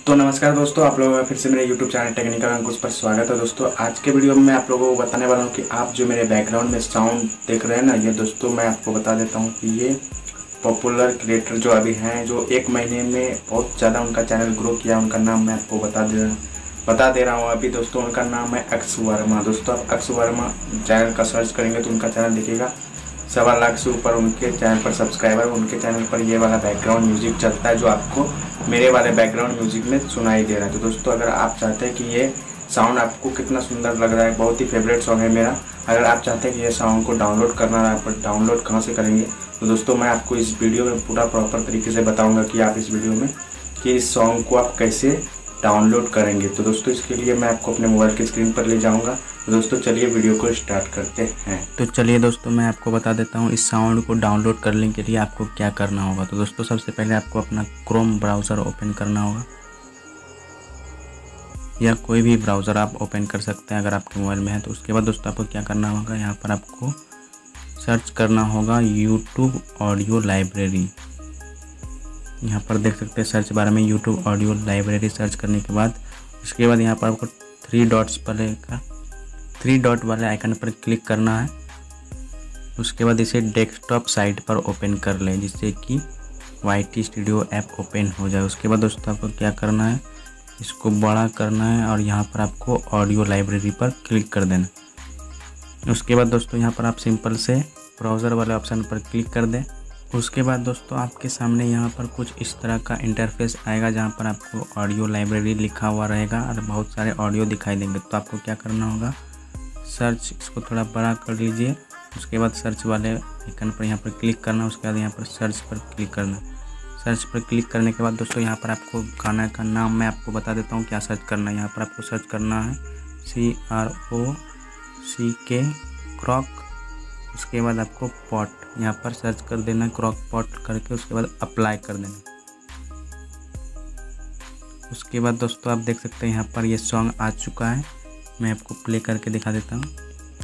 तो नमस्कार दोस्तों, आप लोगों का फिर से मेरे YouTube चैनल टेक्निकल अंकुश पर स्वागत है। दोस्तों आज के वीडियो में मैं आप लोगों को बताने वाला हूं कि आप जो मेरे बैकग्राउंड में साउंड देख रहे हैं ना, ये दोस्तों मैं आपको बता देता हूं कि ये पॉपुलर क्रिएटर जो अभी हैं, जो 1 महीने में बहुत ज़्यादा उनका चैनल ग्रो किया, उनका नाम मैं आपको बता दे रहा हूँ अभी। दोस्तों उनका नाम है अक्स वर्मा। दोस्तों आप अक्स वर्मा चैनल का सर्च करेंगे तो उनका चैनल दिखेगा। 1.25 लाख से ऊपर उनके चैनल पर सब्सक्राइबर। उनके चैनल पर ये वाला बैकग्राउंड म्यूजिक चलता है जो आपको मेरे वाले बैकग्राउंड म्यूजिक में सुनाई दे रहा है। तो दोस्तों अगर आप चाहते हैं कि ये साउंड आपको कितना सुंदर लग रहा है, बहुत ही फेवरेट सॉन्ग है मेरा। अगर आप चाहते हैं कि ये साउंड को डाउनलोड करना है, पर डाउनलोड कहाँ से करेंगे, तो दोस्तों मैं आपको इस वीडियो में पूरा प्रॉपर तरीके से बताऊँगा कि आप इस वीडियो में कि इस सॉन्ग को आप कैसे डाउनलोड करेंगे। तो दोस्तों इसके लिए मैं आपको अपने मोबाइल की स्क्रीन पर ले जाऊंगा। तो दोस्तों चलिए वीडियो को स्टार्ट करते हैं। तो चलिए दोस्तों मैं आपको बता देता हूं इस साउंड को डाउनलोड करने के लिए आपको क्या करना होगा। तो दोस्तों सबसे पहले आपको अपना क्रोम ब्राउज़र ओपन करना होगा, या कोई भी ब्राउज़र आप ओपन कर सकते हैं अगर आपके मोबाइल में है। तो उसके बाद दोस्तों आपको क्या करना होगा, यहाँ पर आपको सर्च करना होगा यूट्यूब ऑडियो लाइब्रेरी। यहाँ पर देख सकते हैं सर्च बार में यूट्यूब ऑडियो लाइब्रेरी सर्च करने के बाद उसके बाद यहाँ पर आपको 3 डॉट वाले आइकन पर क्लिक करना है। उसके बाद इसे डेस्कटॉप साइट पर ओपन कर लें, जिससे कि YT स्टूडियो ऐप ओपन हो जाए। उसके बाद दोस्तों आपको क्या करना है, इसको बड़ा करना है और यहाँ पर आपको ऑडियो लाइब्रेरी पर क्लिक कर देना। उसके बाद दोस्तों यहाँ पर आप सिंपल से ब्राउज़र वाले ऑप्शन पर क्लिक कर दें। उसके बाद दोस्तों आपके सामने यहाँ पर कुछ इस तरह का इंटरफेस आएगा, जहाँ पर आपको ऑडियो लाइब्रेरी लिखा हुआ रहेगा और बहुत सारे ऑडियो दिखाई देंगे। तो आपको क्या करना होगा, सर्च इसको थोड़ा बड़ा कर लीजिए। उसके बाद सर्च वाले आइकन पर यहाँ पर क्लिक करना। उसके बाद यहाँ पर सर्च पर क्लिक करना। सर्च पर क्लिक करने के बाद दोस्तों यहाँ पर आपको गाना का नाम मैं आपको बता देता हूँ क्या सर्च करना है। यहाँ पर आपको सर्च करना है CROCK क्रॉक। उसके बाद आपको पॉट यहाँ पर सर्च कर देना, क्रॉक पॉट करके उसके बाद अप्लाई कर देना। उसके बाद दोस्तों आप देख सकते हैं यहाँ पर ये सॉन्ग आ चुका है। मैं आपको प्ले करके दिखा देता हूँ।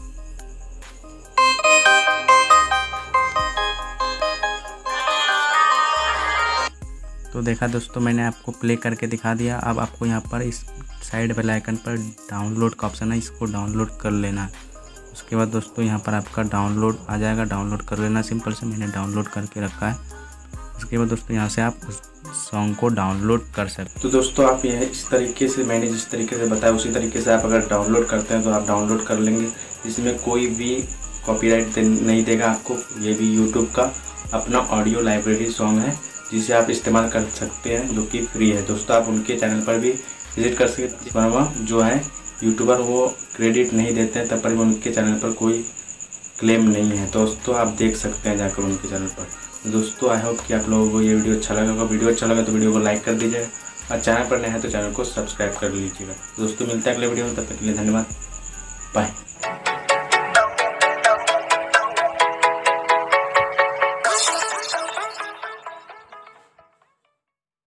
तो देखा दोस्तों, मैंने आपको प्ले करके दिखा दिया। अब आपको यहाँ पर इस साइड वाले आइकन पर डाउनलोड का ऑप्शन है, इसको डाउनलोड कर लेना है। उसके बाद दोस्तों यहाँ पर आपका डाउनलोड आ जाएगा, डाउनलोड कर लेना सिंपल से। मैंने डाउनलोड करके रखा है। उसके बाद दोस्तों यहाँ से आप उस सॉन्ग को डाउनलोड कर सकते हैं। तो दोस्तों आप यह इस तरीके से मैंने जिस तरीके से बताया उसी तरीके से आप अगर डाउनलोड करते हैं तो आप डाउनलोड कर लेंगे। इसमें कोई भी कॉपीराइट नहीं देगा आपको। ये भी यूट्यूब का अपना ऑडियो लाइब्रेरी सॉन्ग है, जिसे आप इस्तेमाल कर सकते हैं, जो कि फ्री है। दोस्तों आप उनके चैनल पर भी विजिट कर सकते हैं। जो है यूट्यूबर वो क्रेडिट नहीं देते हैं, तब पर भी उनके चैनल पर कोई क्लेम नहीं है। दोस्तों आप देख सकते हैं जाकर उनके चैनल पर। दोस्तों आई होप कि आप लोगों को ये वीडियो अच्छा लगा होगा। वीडियो अच्छा लगा तो वीडियो को लाइक कर दीजिएगा और चैनल पर नया है तो चैनल को सब्सक्राइब कर लीजिएगा। दोस्तों मिलते हैं अगले वीडियो में, तब तक के लिए धन्यवाद, बाय।